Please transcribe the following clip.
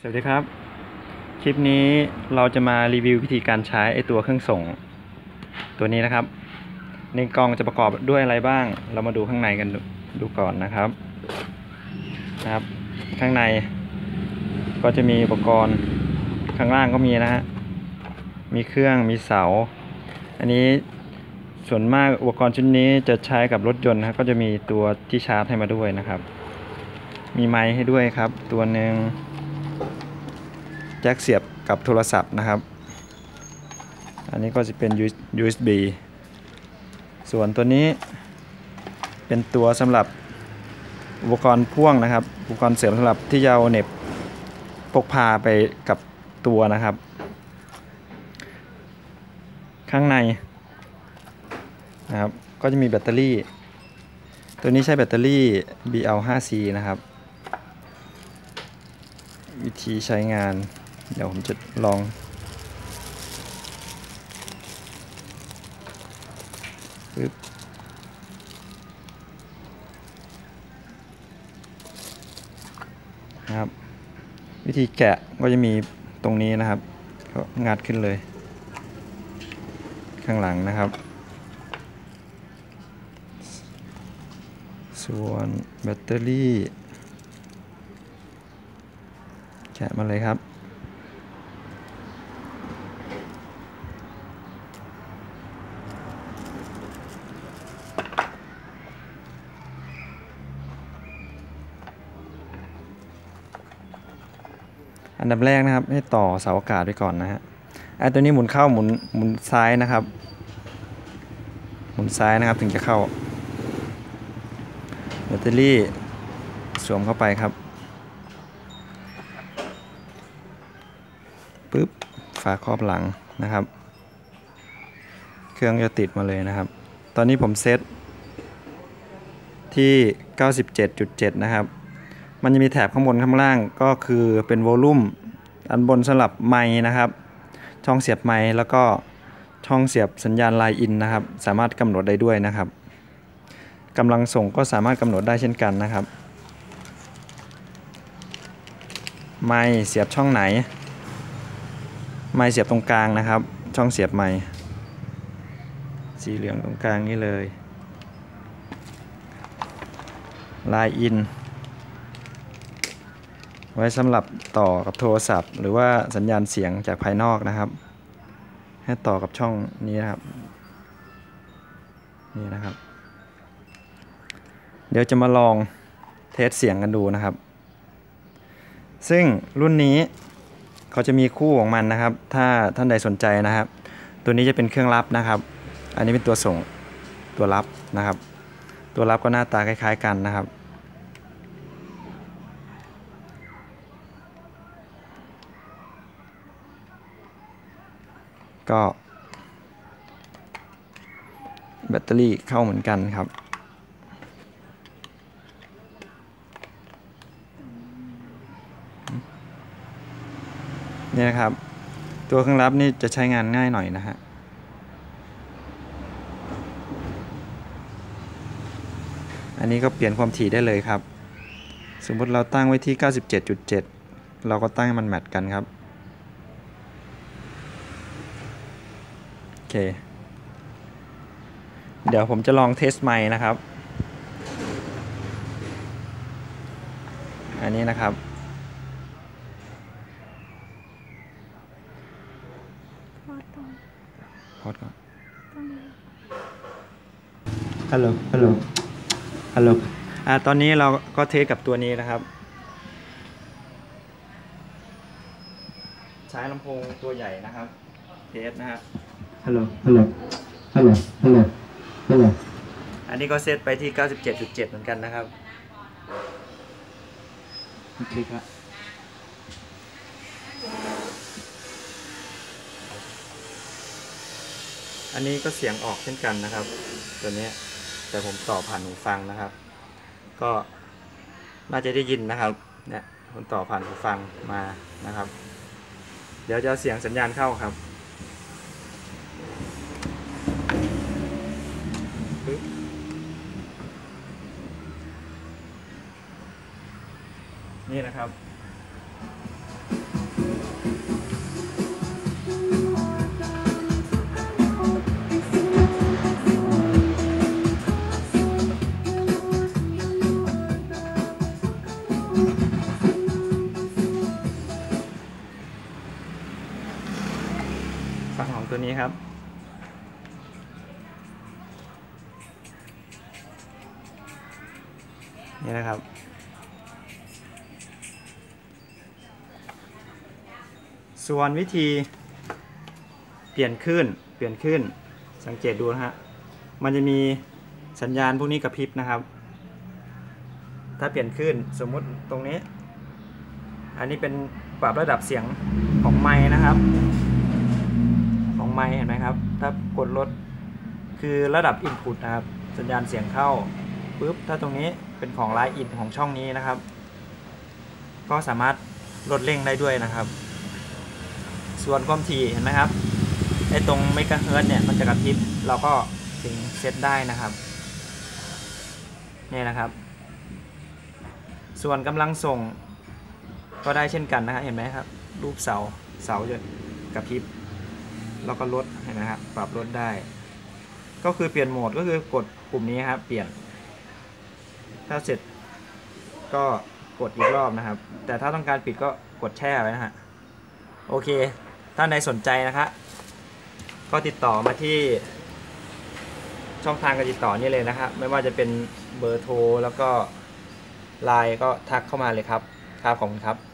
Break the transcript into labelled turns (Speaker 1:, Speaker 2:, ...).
Speaker 1: สวัสดีครับคลิปนี้เราจะมารีวิววิธีการใช้ตัวเครื่องส่งตัวนี้นะครับในกล่องจะประกอบด้วยอะไรบ้างเรามาดูข้างในกันดูก่อนนะครับข้างในก็จะมีอุปกรณ์ข้างล่างก็มีนะฮะมีเครื่องมีเสาอันนี้ส่วนมากอุปกรณ์ชุดนี้จะใช้กับรถยนต์นะก็จะมีตัวที่ชาร์จให้มาด้วยนะครับมีไมค์ให้ด้วยครับตัวหนึ่งแจ็คเสียบกับโทรศัพท์นะครับอันนี้ก็จะเป็น USB ส่วนตัวนี้เป็นตัวสำหรับอุปกรณ์พ่วงนะครับอุปกรณ์เสริมสำหรับที่จะเอาเหน็บพกพาไปกับตัวนะครับข้างในนะครับก็จะมีแบตเตอรี่ตัวนี้ใช้แบตเตอรี่ BL5C นะครับวิธีใช้งานเดี๋ยวผมจะลองนะครับวิธีแกะก็จะมีตรงนี้นะครับก็งัดขึ้นเลยข้างหลังนะครับส่วนแบตเตอรี่แกะมาเลยครับอันดับแรกนะครับให้ต่อเสาอากาศไว้ก่อนนะฮะตัวนี้หมุนเข้าหมุนซ้ายนะครับหมุนซ้ายนะครับถึงจะเข้าแบตเตอรี่สวมเข้าไปครับปึ๊บฝาครอบหลังนะครับเครื่องจะติดมาเลยนะครับตอนนี้ผมเซตที่ 97.7 นะครับมันจะมีแถบข้างบนข้างล่างก็คือเป็นโวลูมอันบนสำหรับไมค์นะครับช่องเสียบไมค์แล้วก็ช่องเสียบสัญญาณไลน์อินนะครับสามารถกำหนดได้ด้วยนะครับกำลังส่งก็สามารถกำหนดได้เช่นกันนะครับไมค์เสียบช่องไหนไมค์เสียบตรงกลางนะครับช่องเสียบไมค์สีเหลืองตรงกลางนี่เลยไลน์อินไว้สำหรับต่อกับโทรศัพท์หรือว่าสัญญาณเสียงจากภายนอกนะครับให้ต่อกับช่องนี้นะครับนี่นะครับเดี๋ยวจะมาลองเทสเสียงกันดูนะครับซึ่งรุ่นนี้เขาจะมีคู่ของมันนะครับถ้าท่านใดสนใจนะครับตัวนี้จะเป็นเครื่องรับนะครับอันนี้เป็นตัวส่งตัวรับนะครับตัวรับก็หน้าตาคล้ายๆกันนะครับก็แบตเตอรี่เข้าเหมือนกันครับนี่นะครับตัวเครื่องรับนี่จะใช้งานง่ายหน่อยนะฮะอันนี้ก็เปลี่ยนความถี่ได้เลยครับสมมติเราตั้งไว้ที่ 97.7 เราก็ตั้งให้มันแมทกันครับโอเคเดี๋ยวผมจะลองเทสไมค์นะครับอันนี้นะครับพอดก่อนฮัลโหลฮัลโหลฮัลโหลตอนนี้เราก็เทสกับตัวนี้นะครับใช้ลำโพงตัวใหญ่นะครับเทสนะฮะฮัลโหลฮัลโหลฮัลโหลฮัลโหลฮัลโหลอันนี้ก็เซตไปที่ 97.7 เหมือนกันนะครับคลิกละอันนี้ก็เสียงออกเช่นกันนะครับตัวนี้แต่ผมต่อผ่านหูฟังนะครับก็น่าจะได้ยินนะครับเนี่ยผมต่อผ่านหูฟังมานะครับเดี๋ยวจะเอาเสียงสัญญาณเข้าครับนี่นะครับฝั่งของตัวนี้ครับนี่นะครับส่วนวิธีเปลี่ยนคลื่นสังเกตดูนะฮะมันจะมีสัญญาณพวกนี้กระพริบนะครับถ้าเปลี่ยนคลื่นสมมุติตรงนี้อันนี้เป็นปรับระดับเสียงของไมค์นะครับของไมค์เห็นไหมครับถ้ากดลดคือระดับ Input นะครับสัญญาณเสียงเข้าปุ๊บถ้าตรงนี้เป็นของ Line In ของช่องนี้นะครับก็สามารถลดเร่งได้ด้วยนะครับส่วนความถี่เห็นไหมครับไอ้ตรงเมกะเฮิรตซ์เนี่ยมันจะกระพริบเราก็ถึงเซตได้นะครับนี่นะครับส่วนกำลังส่งก็ได้เช่นกันนะครับเห็นไหมครับรูปเสาจะกระพริบแล้วก็ลดเห็นไหมครับปรับลดได้ก็คือเปลี่ยนโหมดก็คือกดปุ่มนี้ครับเปลี่ยนถ้าเสร็จก็กดอีกรอบนะครับแต่ถ้าต้องการปิดก็กดแช่ไว้นะฮะโอเคถ้าใครสนใจนะครับก็ติดต่อมาที่ช่องทางการติดต่อนี่เลยนะครับไม่ว่าจะเป็นเบอร์โทรแล้วก็ไลน์ก็ทักเข้ามาเลยครับขอบคุณครับ